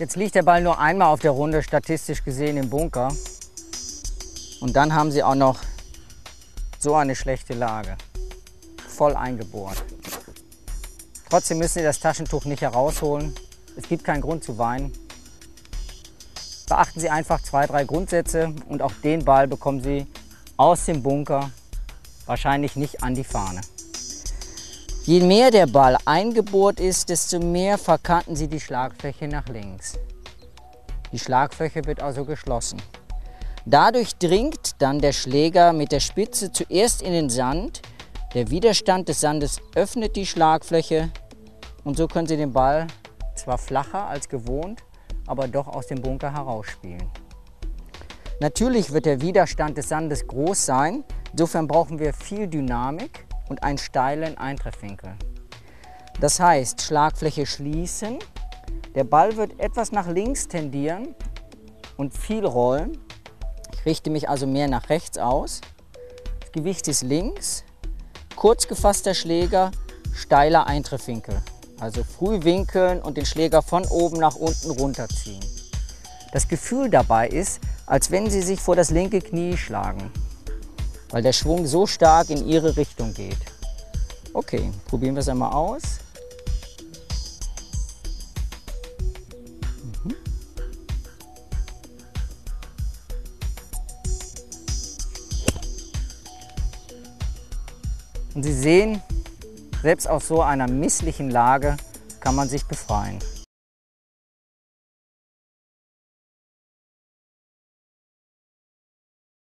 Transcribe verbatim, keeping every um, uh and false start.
Jetzt liegt der Ball nur einmal auf der Runde, statistisch gesehen im Bunker. Und dann haben Sie auch noch so eine schlechte Lage. Voll eingebohrt. Trotzdem müssen Sie das Taschentuch nicht herausholen. Es gibt keinen Grund zu weinen. Beachten Sie einfach zwei, drei Grundsätze und auch den Ball bekommen Sie aus dem Bunker wahrscheinlich nicht an die Fahne. Je mehr der Ball eingebohrt ist, desto mehr verkanten Sie die Schlagfläche nach links. Die Schlagfläche wird also geschlossen. Dadurch dringt dann der Schläger mit der Spitze zuerst in den Sand. Der Widerstand des Sandes öffnet die Schlagfläche und so können Sie den Ball zwar flacher als gewohnt, aber doch aus dem Bunker herausspielen. Natürlich wird der Widerstand des Sandes groß sein, insofern brauchen wir viel Dynamik und einen steilen Eintreffwinkel. Das heißt, Schlagfläche schließen, der Ball wird etwas nach links tendieren und viel rollen. Ich richte mich also mehr nach rechts aus. Das Gewicht ist links, kurz gefasster Schläger, steiler Eintreffwinkel. Also früh winkeln und den Schläger von oben nach unten runterziehen. Das Gefühl dabei ist, als wenn Sie sich vor das linke Knie schlagen, weil der Schwung so stark in Ihre Richtung geht. Okay, probieren wir es einmal aus. Mhm. Und Sie sehen, selbst aus so einer misslichen Lage kann man sich befreien.